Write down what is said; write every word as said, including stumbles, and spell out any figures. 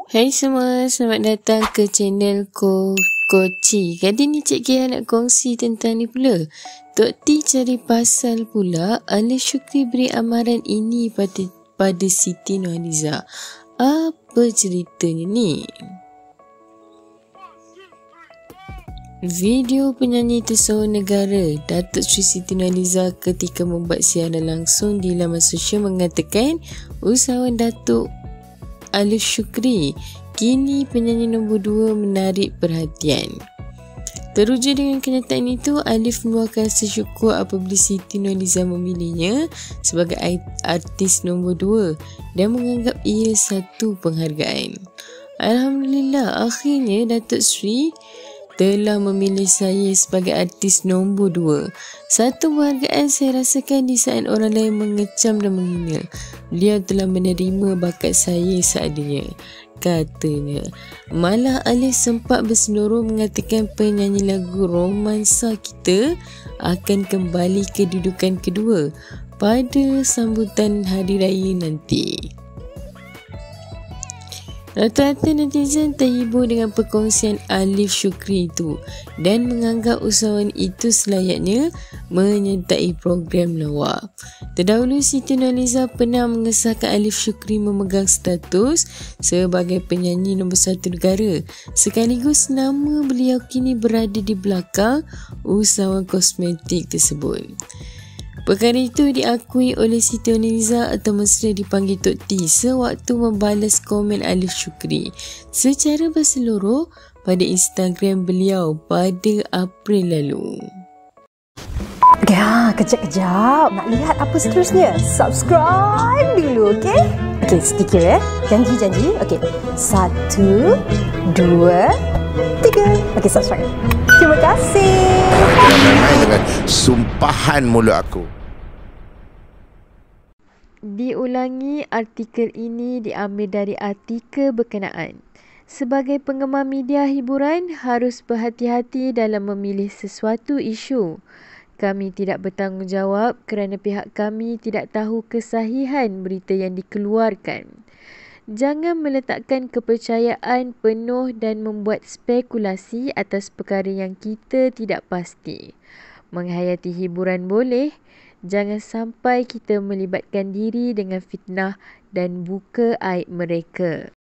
Hai semua, selamat datang ke channel Ko Koci. Kali ni Cik Kia nak kongsi tentang ni pula. Tok T cari pasal pula Alif Shukri beri amaran ini pada pada Siti Nurhaliza. Apa ceritanya ni? Video penyanyi tersohor negara Datuk Seri Siti Nurhaliza ketika membuat siaran langsung di laman sosial mengatakan usahawan Datuk Alif Shukri kini penyanyi nombor dua menarik perhatian. Teruja dengan kenyataan itu, Alif meluahkan rasa syukur apabila Siti Nurhaliza memilihnya sebagai artis nombor dua dan menganggap ia satu penghargaan. Alhamdulillah, akhirnya Datuk Seri telah memilih saya sebagai artis nombor dua. Satu penghargaan saya rasakan di saat orang lain mengecam dan menghina. Beliau telah menerima bakat saya seadanya, katanya. Malah Alif sempat bersenoro mengatakan penyanyi lagu romansa kita akan kembali ke kedudukan kedua pada sambutan Hari Raya nanti. Rata-rata netizen terhibur dengan perkongsian Alif Shukri itu dan menganggap usahawan itu selayaknya menyertai program lawak. Terdahulu, Siti Nurhaliza pernah mengesahkan Alif Shukri memegang status sebagai penyanyi nombor satu negara. Sekaligus nama beliau kini berada di belakang usahawan kosmetik tersebut. Perkara itu diakui oleh Siti Nurhaliza atau mesra dipanggil Tok T sewaktu membalas komen Alif Shukri secara berseluruh pada Instagram beliau pada April lalu. Ya, kejap-kejap. Nak lihat apa seterusnya? Subscribe dulu, okey? Okey, sedikit ya. Janji-janji. Okey. Satu, dua, tiga. Okey, subscribe. Terima kasih. Jangan main-main dengan sumpahan mulut aku. Diulangi, artikel ini diambil dari artikel berkenaan. Sebagai penggemar media hiburan, harus berhati-hati dalam memilih sesuatu isu. Kami tidak bertanggungjawab kerana pihak kami tidak tahu kesahihan berita yang dikeluarkan. Jangan meletakkan kepercayaan penuh dan membuat spekulasi atas perkara yang kita tidak pasti. Menghayati hiburan boleh, jangan sampai kita melibatkan diri dengan fitnah dan buka aib mereka.